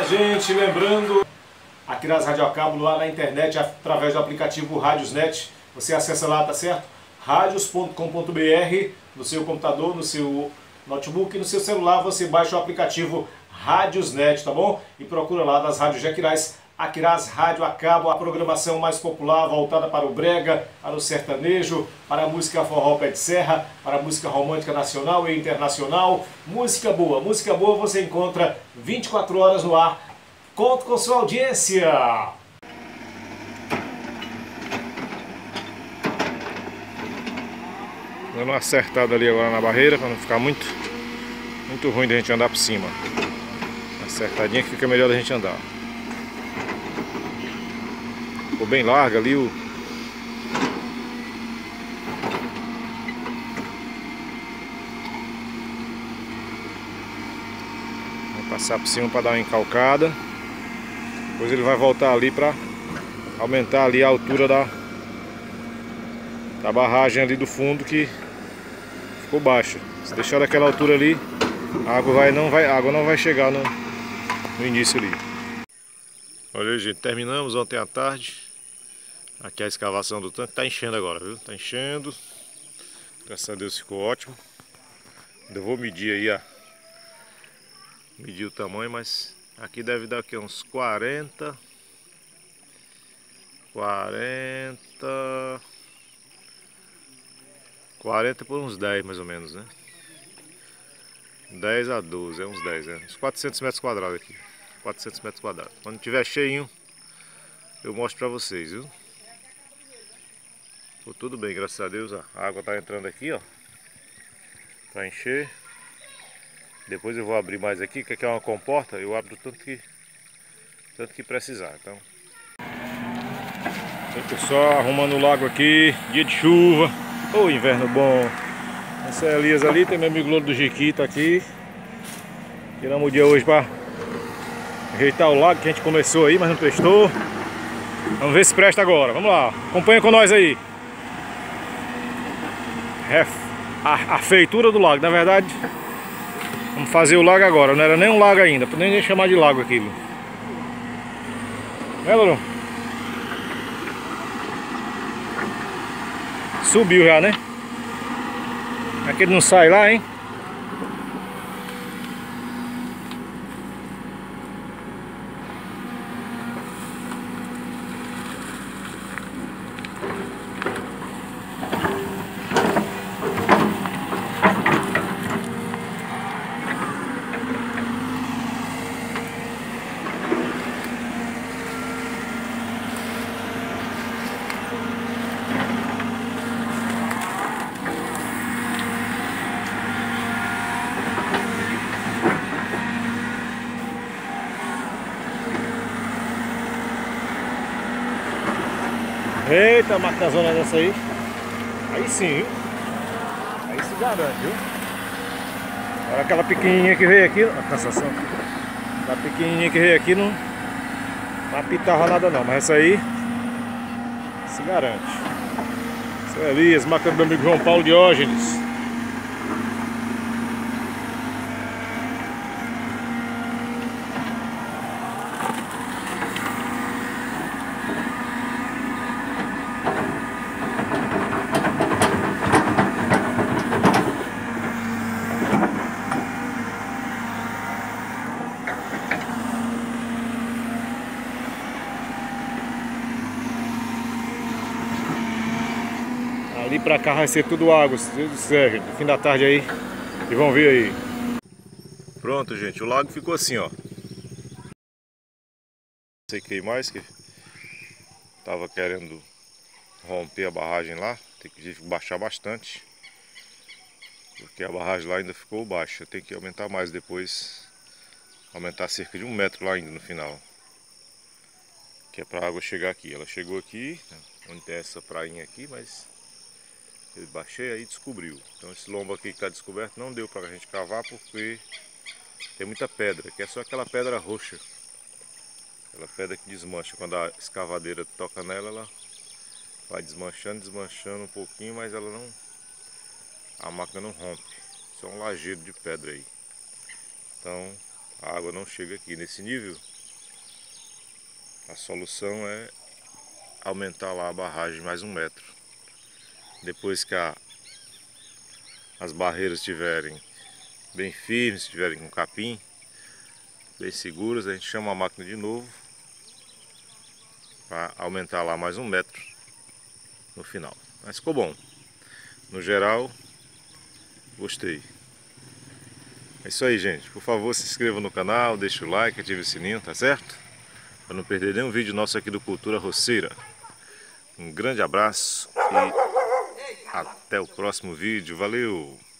gente, lembrando, Aquiraz Rádio a Cabo lá na internet, através do aplicativo Radiosnet. Você acessa lá, tá certo? radios.com.br, no seu computador, no seu notebook, no seu celular, você baixa o aplicativo Radiosnet, tá bom? E procura lá das rádios de Aquiraz, Aquiraz Rádio a Cabo, a programação mais popular voltada para o brega, para o sertanejo, para a música forró pé de serra, para a música romântica nacional e internacional. Música boa você encontra 24 horas no ar. Conto com sua audiência! Dando uma acertada ali agora na barreira para não ficar muito ruim da gente andar por cima. Acertadinha que fica melhor da gente andar. Ficou bem larga ali o... Vou passar por cima para dar uma encalcada. Depois ele vai voltar ali para aumentar ali a altura da barragem ali do fundo, que ficou baixa. Se deixar daquela altura ali, a água não vai chegar no início ali. Olha, gente, terminamos ontem à tarde. Aqui a escavação do tanque tá enchendo agora, viu? Tá enchendo. Graças a Deus ficou ótimo. Ainda vou medir aí, medir o tamanho, mas aqui deve dar aqui uns 40 por uns 10 mais ou menos, né? 10 a 12, é uns 10, né? Uns 400 metros quadrados aqui. 400 metros quadrados. Quando tiver cheinho, eu mostro pra vocês, viu? Ficou tudo bem, graças a Deus. A água tá entrando aqui, ó, pra encher. Depois eu vou abrir mais aqui, que aqui é uma comporta. Eu abro tanto que precisar, então. Oi, pessoal, arrumando o lago aqui. Dia de chuva. Ô, inverno bom. Essa é a Elias ali, tem meu amigo Louro do Jequita aqui. Tiramos o dia hoje pra ajeitar o lago, que a gente começou aí, mas não prestou. Vamos ver se presta agora, vamos lá. Acompanha com nós aí. A feitura do lago, na verdade. Vamos fazer o lago agora, não era nem um lago ainda, nem chamar de lago aquilo. É, Louro? Subiu já, né? É que ele não sai lá, hein? Eita, máquina zona dessa aí. Aí sim, viu? Aí se garante, viu? Agora aquela pequenininha que veio aqui, a cansação. Aquela pequenininha que veio aqui não apitava nada não, mas essa aí se garante. Essa é Elias, máquina do meu amigo João Paulo Diógenes. Ali pra cá vai ser tudo água, se Deus quiser, gente. No fim da tarde aí, e vão ver aí. Pronto, gente, o lago ficou assim, ó. Sequei mais, que tava querendo romper a barragem lá. Tem que baixar bastante, porque a barragem lá ainda ficou baixa. Tem que aumentar mais depois. Aumentar cerca de 1 metro lá ainda no final, que é pra água chegar aqui. Ela chegou aqui, onde tem essa prainha aqui, mas eu baixei aí e descobriu. Então esse lombo aqui que está descoberto não deu para a gente cavar, porque tem muita pedra, que é só aquela pedra roxa. Aquela pedra que desmancha. Quando a escavadeira toca nela, ela vai desmanchando um pouquinho, mas ela não... a máquina não rompe. Isso é um lajedo de pedra aí. Então a água não chega aqui nesse nível. A solução é aumentar lá a barragem mais 1 metro. Depois que as barreiras estiverem bem firmes, estiverem com capim, bem seguras, a gente chama a máquina de novo para aumentar lá mais 1 metro no final. Mas ficou bom. No geral, gostei. É isso aí, gente. Por favor, se inscreva no canal, deixe o like, ative o sininho, tá certo? Para não perder nenhum vídeo nosso aqui do Cultura Roceira. Um grande abraço e até o próximo vídeo. Valeu!